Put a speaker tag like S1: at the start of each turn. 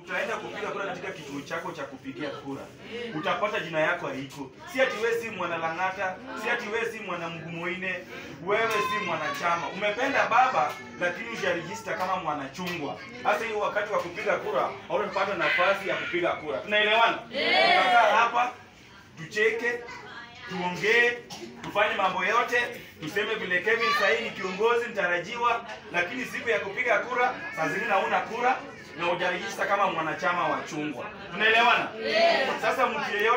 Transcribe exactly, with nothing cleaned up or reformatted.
S1: utaenda kupiga kura katika kituo chako cha kupigia kura, utapata jina yako haiko. Si ati wewe si mwana Lang'ata, si ati wewe si mwana Mgumoine, wewe si mwanachama. Umependa baba lakini hujarejista kama mwanachungwa. Sasa hiyo wakati wa kupiga kura, hautapata nafasi ya kupiga kura. Tunaelewana? Tutakaa hapa, tucheke, tuongee, tufanye mambo yote, tuseme vile Kevin sahi ni kiongozi mtarajiwa, lakini siku ya kupiga kura saa zingine hauna kura na hujarejista kama mwanachama wa chungwa. Tunaelewana? Sasa mtu yeyote